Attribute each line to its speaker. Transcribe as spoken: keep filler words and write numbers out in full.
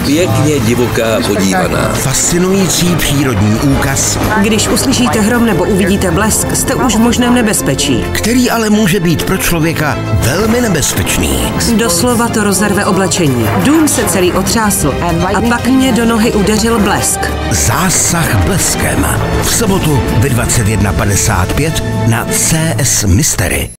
Speaker 1: pěkně divoká podívaná.
Speaker 2: Fascinující přírodní úkaz,
Speaker 3: Když uslyšíte hrom nebo uvidíte blesk, jste už v možném nebezpečí.
Speaker 2: který ale může být pro člověka velmi nebezpečný.
Speaker 3: Doslova to rozerve oblečení. Dům se celý otřásl a pak mě do nohy udeřil blesk.
Speaker 2: Zásah bleskem. V sobotu ve dvacet jedna padesát pět na C S Mystery.